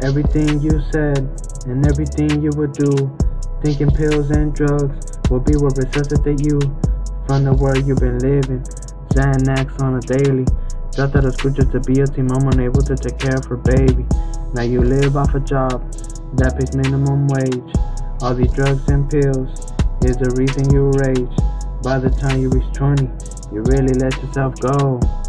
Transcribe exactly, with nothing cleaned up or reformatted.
Everything you said and everything you would do, thinking pills and drugs will be what resuscitate you from the world you've been living. Xanax on a daily, dropped out of school just to be a teen mom, unable to take care of her baby. Now you live off a job that pays minimum wage. All these drugs and pills is the reason you rage. By the time you reach twenty, you really let yourself go.